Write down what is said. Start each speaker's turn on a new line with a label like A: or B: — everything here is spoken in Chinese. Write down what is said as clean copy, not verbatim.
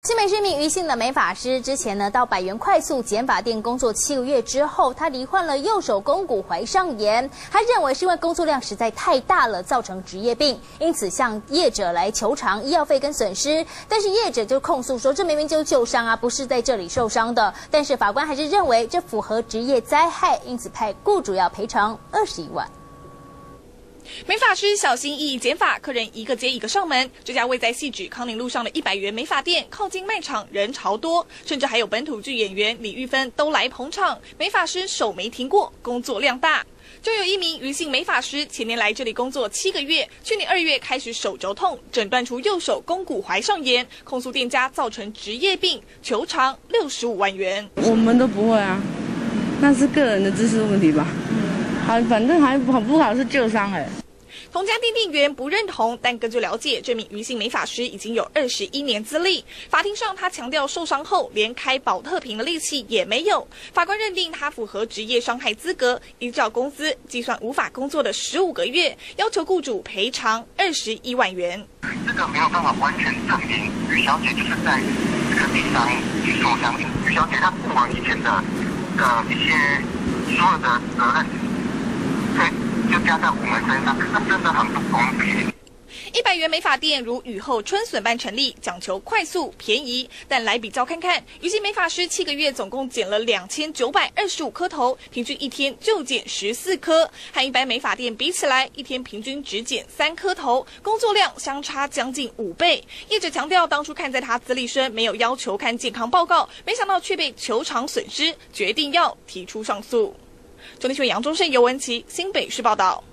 A: 新北市一名余姓的美发师，之前呢到百元快速剪发店工作7个月之后，他罹患了右手肱骨踝上炎。他认为是因为工作量实在太大了，造成职业病，因此向业者来求偿医药费跟损失。但是业者就控诉说，这明明就是旧伤啊，不是在这里受伤的。但是法官还是认为这符合职业灾害，因此派雇主要赔偿21万。
B: 美发师小心翼翼剪发，客人一个接一个上门。这家位在汐止康宁路上的100元美发店，靠近卖场，人潮多，甚至还有本土剧演员李玉芬都来捧场。美发师手没停过，工作量大。就有一名余姓美发师，前年来这里工作7个月，去年2月开始手肘痛，诊断出右手肱骨踝上炎，控诉店家造成职业病，求偿65万元。
C: 我们都不会啊，那是个人的知识问题吧。反正还不好是旧伤哎。
B: 同家店员不认同，但根据了解，这名余姓美发师已经有21年资历。法庭上，他强调受伤后连开保特瓶的力气也没有。法官认定他符合职业伤害资格，依照工资计算无法工作的15个月，要求雇主赔偿21万元。
D: 这个没有办法完全证明余小姐就是在这个地上去受伤。余小姐她过往以前的一些所有的责任。 就加在我们身上，这真的很不公平。
B: 100元美发店如雨后春笋般成立，讲求快速便宜。但来比较看看，余姓美发师7个月总共剪了2925颗头，平均一天就剪14颗，和一般美发店比起来，一天平均只剪3颗头，工作量相差将近5倍。业者强调，当初看在他资历深，没有要求看健康报告，没想到却被求偿损失，决定要提出上诉。中天新闻杨忠胜、尤文琪新北市报道。